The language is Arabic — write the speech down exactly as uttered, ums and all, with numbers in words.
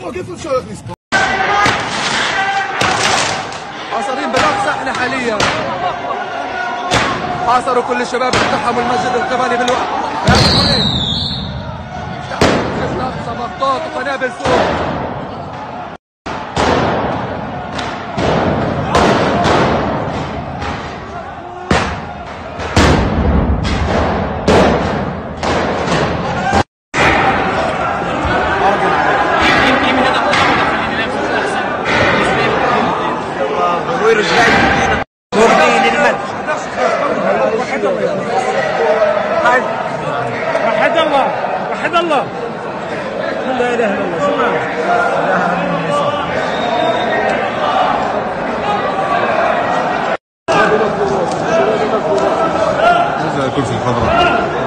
حاصرين بالاقصى احنا حاليا، حاصروا كل الشباب اللي اقتحموا المسجد القبلي بالوقت. الاقصى مخطوط وقنابل سوق. وحد الله وحد الله لا اله الا الله. شو الكرسي الخضراء